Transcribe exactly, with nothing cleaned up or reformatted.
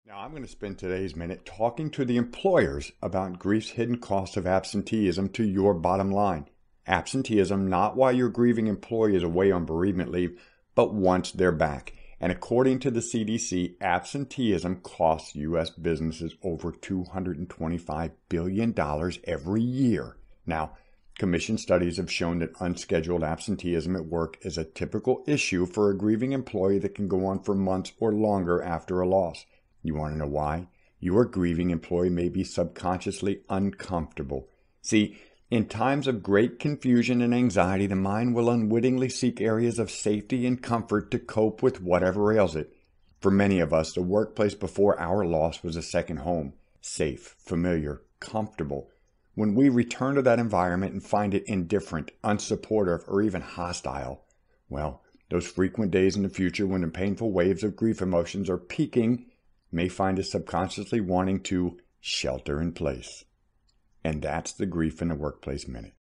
Now, I'm going to spend today's minute talking to the employers about grief's hidden cost of absenteeism to your bottom line. Absenteeism, not while your grieving employee is away on bereavement leave, but once they're back. And according to the C D C, absenteeism costs U S businesses over two hundred twenty-five billion dollars every year. Now, commission studies have shown that unscheduled absenteeism at work is a typical issue for a grieving employee that can go on for months or longer after a loss. You want to know why? Your grieving employee may be subconsciously uncomfortable. See, in times of great confusion and anxiety, the mind will unwittingly seek areas of safety and comfort to cope with whatever ails it. For many of us, the workplace before our loss was a second home, safe, familiar, comfortable. When we return to that environment and find it indifferent, unsupportive, or even hostile, well, those frequent days in the future when the painful waves of grief emotions are peaking may find us subconsciously wanting to shelter in place. And that's the Grief in the Workplace Minute.